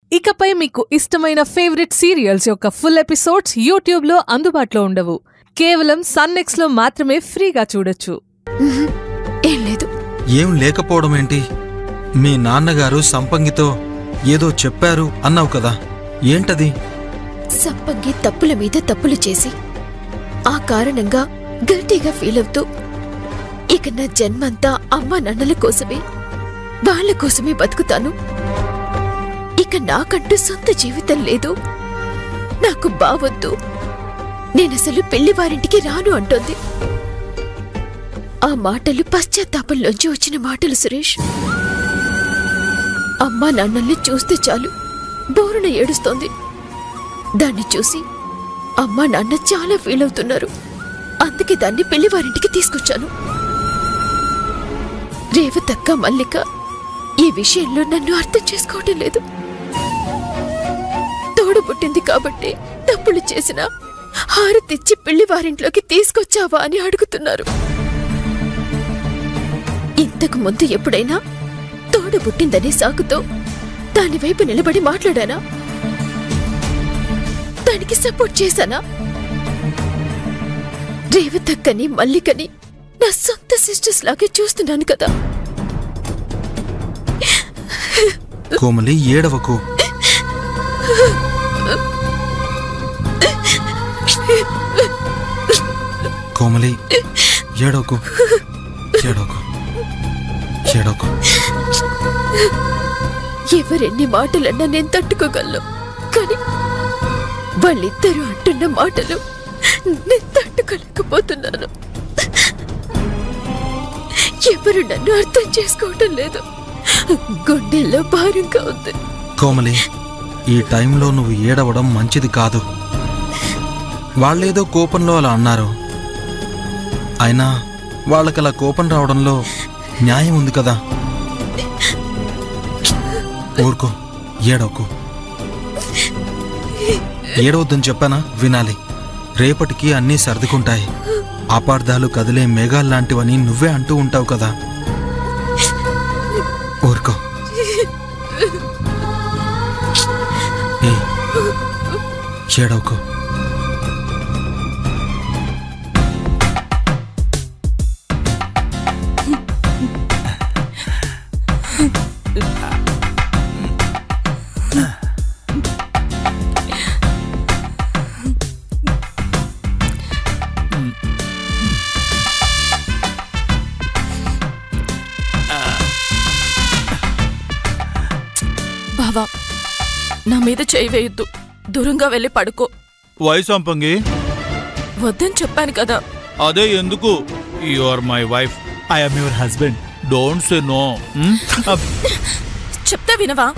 ఇకపై మీకు ఇష్టమైన ఫేవరెట్ సీరియల్స్ యొక్క ఫుల్ ఎపిసోడ్స్ యూట్యూబ్లో అందుబాటులో ఉండవు. కేవలం సన్నెక్స్లో మాత్రమే ఫ్రీగా చూడొచ్చు. ఏం లేదు. ఏం లేకపోవడం ఏంటి? మీ నాన్నగారు సంపంగితో ఏదో చెప్పారు అన్నావు కదా, ఏంటది? సంపంగి తప్పుల మీద తప్పులు చేసి ఆ కారణంగా గిల్టీగా ఫీల్ అవుతూ ఇక నా జన్మంతా అమ్మా నాన్నల కోసమే, వాళ్ళ కోసమే బతుకుతాను, ఇక నాకంటూ సొంత జీవితం లేదు, నాకు బావొద్దు, నేనసలు పెళ్లివారింటికి రాను అంటోంది. ఆ మాటలు పశ్చాత్తాపంలోంచి వచ్చిన మాటలు సురేష్. అమ్మా నాన్నల్ని చూస్తే చాలు బోరున ఏడుస్తోంది. దాన్ని చూసి అమ్మా నాన్న చాలా ఫీల్ అవుతున్నారు. అందుకే దాన్ని పెళ్లివారింటికి తీసుకొచ్చాను. రేవతక్క, మల్లిక ఈ విషయంలో నన్ను అర్థం చేసుకోవటం లేదు. తోడబుట్టింది కాబట్టి తప్పులు చేసినా హారతిచ్చి పెళ్లివారింట్లోకి తీసుకొచ్చావా అని అడుగుతున్నారు. ఇంతకు ముందు ఎప్పుడైనా తోడబుట్టిందనే సాకుతో దాని వైపు నిలబడి మాట్లాడానా? దానికి సపోర్ట్ చేశానా? రేవతక్కని, మల్లికని నా సొంత సిస్టర్స్ లాగే చూస్తున్నాను కదా. కోమలి, ఏడవకు. కోమలి, ఏడవకు, ఏడవకు, ఏడవకు. ఎవరెన్ని మాటలన్నా నేను తట్టుకోగలను, కానీ వాళ్ళిద్దరూ అంటున్న మాటలు నేను తట్టుకోలేకపోతున్నాను. ఎవరు నన్ను అర్థం చేసుకోవటం లేదు. గుండెల్లో భారంగా ఉంది. కోమలి, ఈ టైంలో నువ్వు ఏడవడం మంచిది కాదు. వాళ్ళేదో కోపంలో అలా అన్నారు. అయినా వాళ్ళకలా కోపం రావడంలో న్యాయం ఉంది కదా. ఊరుకో, ఏడవకు. ఏడవద్దని చెప్పానా? వినాలి. రేపటికి అన్నీ సర్దుకుంటాయి. అపార్థాలు కదిలే మేఘాల్లాంటివని నువ్వే అంటూ ఉంటావు కదా. ఊరుకో. ఏడవకు. బావా, నా మీద చేయి వేయొద్దు. దూరంగా వెళ్ళి పడుకో. వై సంపంగి? వద్దని చెప్పాను కదా. అదే ఎందుకు? You are my wife, I am your husband. Don't say no. చెప్తే వినవా?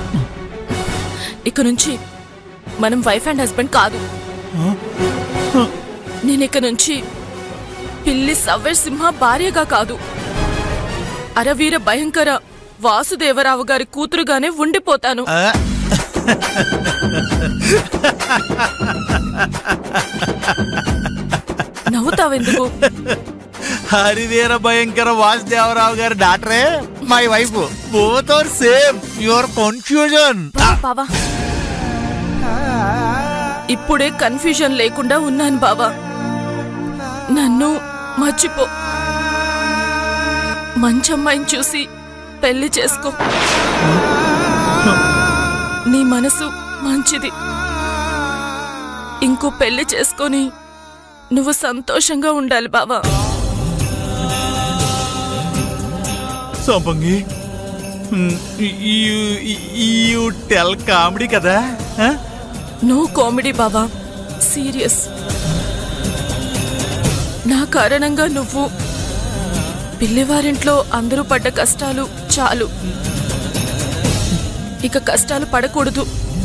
ఇక నుంచి మనం వైఫ్ అండ్ హస్బెండ్ కాదు. నేను ఇక నుంచి పిల్లి సవ్యసింహ భార్యగా కాదు, అరవీర భయంకర వాసుదేవరావు గారి కూతురుగానే ఉండిపోతాను. నవ్వుతావెందుకు? హరివీర భయంకర వాసుదేవరావు గారి డాక్టరే my wife. Both are same. Your confusion. బావా, ఇప్పుడే కన్ఫ్యూజన్ లేకుండా ఉన్నాను బావా. నన్ను మర్చిపో. మంచమ్మాయిని చూసి పెళ్లి చేసుకో. నీ మనసు మంచిది. ఇంకో పెళ్లి చేసుకొని నువ్వు సంతోషంగా ఉండాలి బావా. సంపంగి, యు టెల్ కామెడీ కదా? నో కామెడీ బావా, సీరియస్. నా కారణంగా నువ్వు పిల్లివారింట్లో అందరూ పడ్డ కష్టాలు చాలు. ఇక కష్టాలు పడకూడదు.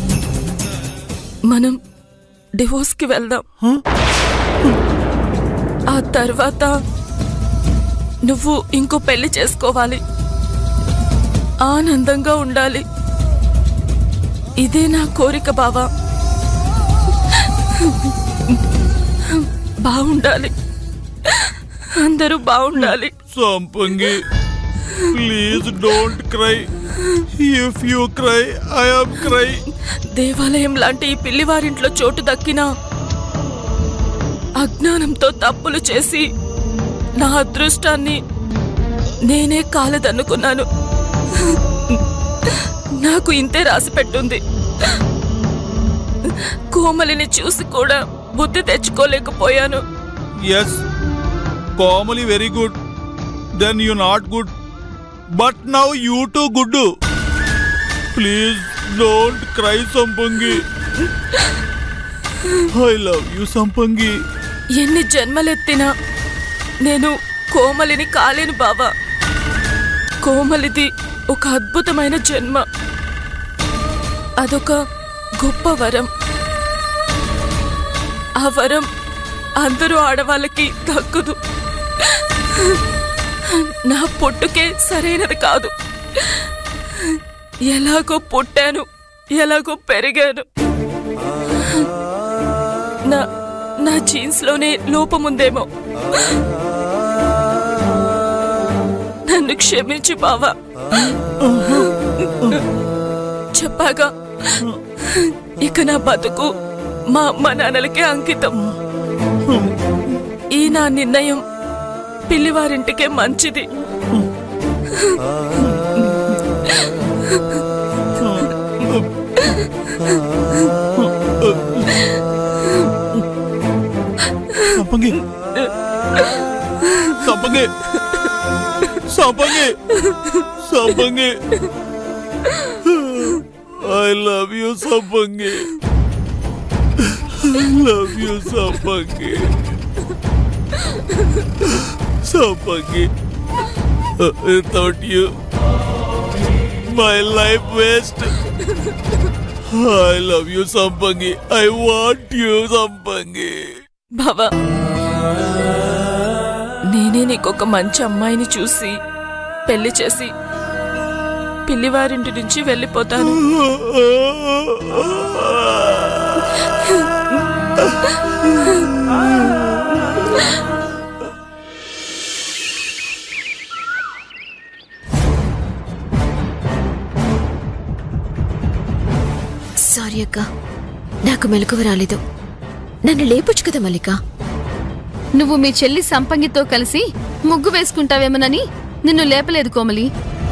మనం డివోర్స్కి వెళ్దాం. ఆ తర్వాత నువ్వు ఇంకో పెళ్లి చేసుకోవాలి, ఆనందంగా ఉండాలి. ఇదే నా కోరిక బావా. బాగుండాలి, అందరూ బాగుండాలి. Sampangi, please don't cry. If you cry I am cry. దేవాలయం లాంటి ఈ పిల్లివారింట్లో చోటు దక్కినా అజ్ఞానంతో తప్పులు చేసి నా అదృష్టాన్ని నేనే కాలదన్నుకున్నాను. నాకు ఇంతే రాసి పెట్టుంది. కోమలిని చూసి కూడా బుద్ధి తెచ్చుకోలేకపోయాను. Yes, Komali very good, then you not good, but now you too good. Please don't cry Sampangi. I love you Sampangi. ఎన్ని జన్మలెత్తినా నేను కోమలిని కాలేను బావా. కోమలిది ఒక అద్భుతమైన జన్మ. అదొక గొప్ప వరం. ఆ వరం అందరూ ఆడవాళ్ళకి దక్కదు. నా పుట్టుకే సరైనది కాదు. ఎలాగో పుట్టాను, ఎలాగో పెరిగాను. నా జీన్స్ లోనే లోపముందేమో. నన్ను క్షమించు బావా. చెప్పాగా, ఇక నా బతుకు మా అమ్మ నాన్నలకే అంకితం. ఈ నా నిర్ణయం పిల్లివారింటికే మంచిది. సంపంగి, సంపంగి, సంపంగి, సంపంగి. I love you, Sampangi. I love you, Sampangi. Sampangi, without you, my life waste. I love you, Sampangi. I want you, Sampangi. బావా, నేనే నీకొక మంచి అమ్మాయిని చూసి పెళ్లి చేసి పిల్లివారింటి నుంచి వెళ్ళిపోతాను. సారీ అక్క, నాకు మెలకువ రాలేదు. నన్ను లేపొచ్చు కదా మల్లిక. నువ్వు మీ చెల్లి సంపంగితో కలిసి ముగ్గు వేసుకుంటావేమోనని నిన్ను లేపలేదు కోమలి.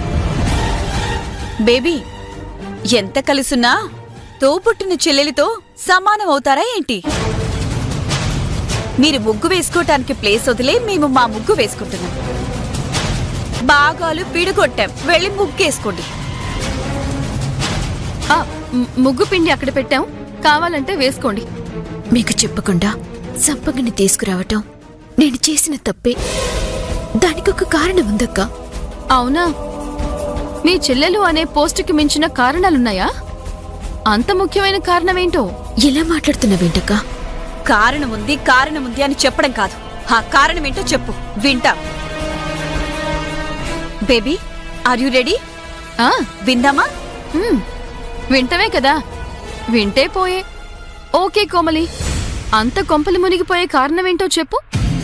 బేబీ, ఎంత కలుసున్నా తోబుట్టిన చెల్లెలితో సమానం అవుతారా ఏంటి? మీరు ముగ్గు వేసుకోవటానికి ప్లేస్ వదిలే మేము మా ముగ్గు వేసుకుంటున్నాం. బాగాలు పిడుగొట్టాం, వెళ్ళి ముగ్గేసుకోండి. ముగ్గు పిండి అక్కడ పెట్టాం, కావాలంటే వేసుకోండి. మీకు చెప్పకుండా సంపంగిని తీసుకురావటం నేను చేసిన తప్పే. దానికొక కారణం ఉందక్క. అవునా? మీ చెల్లెలు అనే పోస్టుకి మించిన కారణాలున్నాయా? అంత ముఖ్యమైన కారణమేంటో? ఎలా మాట్లాడుతున్నావేంటక్క? కారణముంది అని చెప్పడం కాదు, ఆ కారణమేంటో చెప్పు, వింటా. Baby, are you ready? విందామా? వింటవే కదా, వింటే పోయే. ఓకే కోమలి, అంత కొంపలు మునిగిపోయే కారణమేంటో చెప్పు.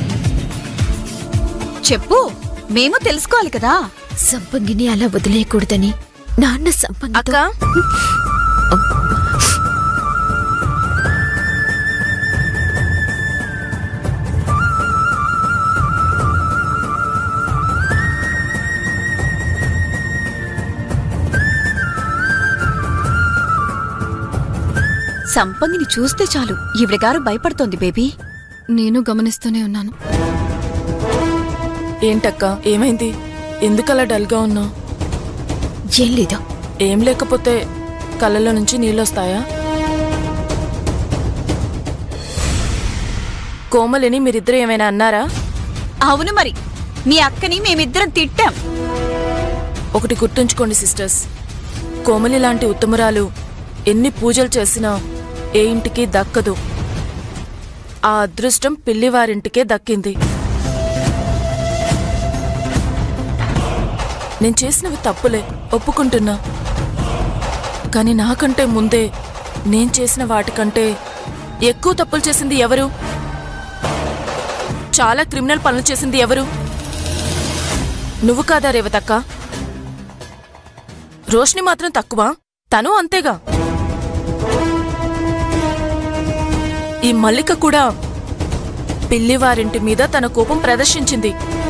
చెప్పు, మేము తెలుసుకోవాలి కదా. సంపంగిని అలా వదిలేయకూడదని నాన్న సంపంగి. అక్క, సంపంగిని చూస్తే చాలు ఈవిడగారు భయపడుతోంది బేబీ. నేను గమనిస్తూనే ఉన్నాను. ఏంటక్క, ఏమైంది? ఎందుకలా డల్గా ఉన్నావు? ఏం లేదా. ఏం లేకపోతే కళ్ళలో నుంచి నీళ్ళొస్తాయా? కోమలిని మీరిద్దరు ఏమైనా అన్నారా? అవును మరి, మీ అక్కని మేమిద్దరం తిట్టాం. ఒకటి గుర్తుంచుకోండి సిస్టర్స్, కోమలి లాంటి ఉత్తమురాలు ఎన్ని పూజలు చేసినా ఏ ఇంటికి దక్కదు. ఆ అదృష్టం పిల్లివారింటికే దక్కింది. నేను చేసినవి తప్పులే, ఒప్పుకుంటున్నా. కానీ నాకంటే ముందే నేను చేసిన వాటికంటే ఎక్కువ తప్పులు చేసింది ఎవరు? చాలా క్రిమినల్ పనులు చేసింది ఎవరు? నువ్వు కాదా రేవతక్క? రోష్ని మాత్రం తక్కువ, తను అంతేగా. ఈ మల్లిక కూడా పిల్లివారింటి మీద తన కోపం ప్రదర్శించింది.